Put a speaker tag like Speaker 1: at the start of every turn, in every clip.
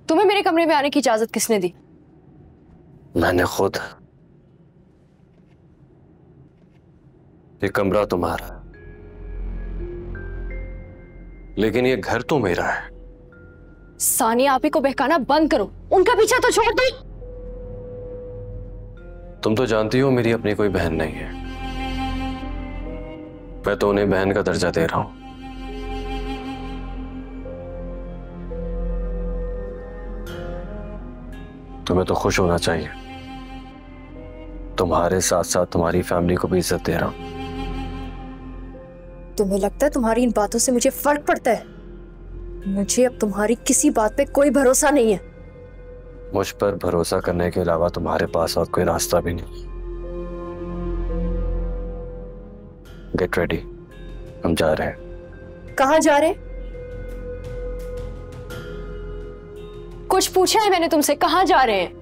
Speaker 1: तुम्हें मेरे कमरे में आने की इजाजत किसने दी?
Speaker 2: मैंने खुद। ये कमरा तुम्हारा है, लेकिन ये घर तो मेरा है।
Speaker 1: सानिया, आप ही को बहकाना बंद करो, उनका पीछा तो छोड़ दो।
Speaker 2: तुम तो जानती हो मेरी अपनी कोई बहन नहीं है, मैं तो उन्हें बहन का दर्जा दे रहा हूं। तुम्हें तो खुश होना चाहिए, तुम्हारे साथ साथ तुम्हारी फैमिली को भी इज्जत दे रहा हूं।
Speaker 1: तुम्हें लगता है तुम्हारी इन बातों से मुझे फर्क पड़ता है? मुझे अब तुम्हारी किसी बात पे कोई भरोसा नहीं है।
Speaker 2: मुझ पर भरोसा करने के अलावा तुम्हारे पास और कोई रास्ता भी नहीं। गेट रेडी, हम जा रहे हैं।
Speaker 1: कहाँ जा रहे हैं? कुछ पूछा है मैंने तुमसे, कहाँ जा रहे हैं?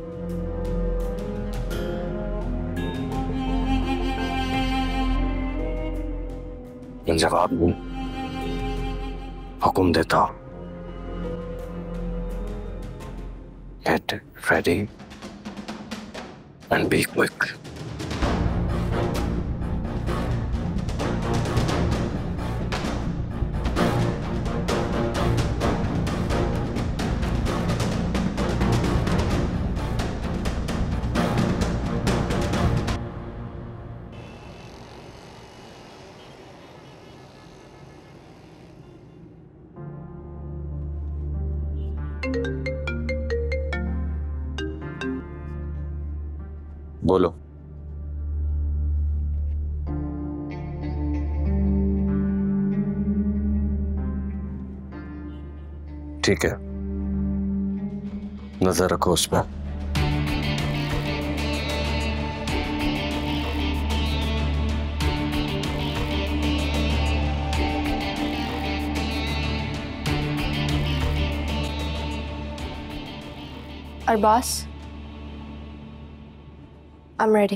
Speaker 2: जवाब दूं? हुक्म देता हूं। Get ready and be quick. बोलो। ठीक है, नजर रखो उस पर।
Speaker 1: Arbaaz, I'm ready.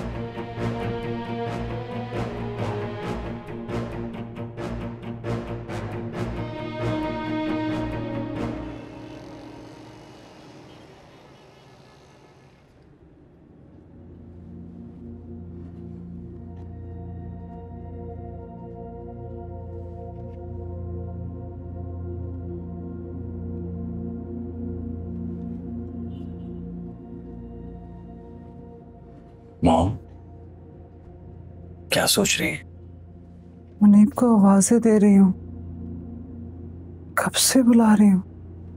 Speaker 2: मॉम, क्या सोच रही है?
Speaker 3: मुनीब को आवाजें दे रही हूँ, कब से बुला रही हूँ,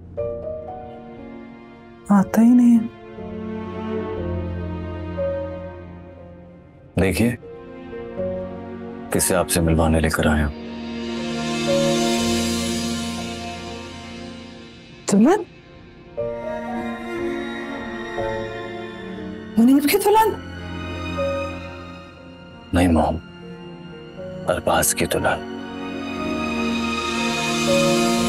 Speaker 3: आता ही नहीं है।
Speaker 2: देखिए, किसे आपसे मिलवाने लेकर आया हूं।
Speaker 3: दुल्हन? मुनीब की दुल्हन?
Speaker 2: नहीं मॉम, अरबाज की दुल्हन।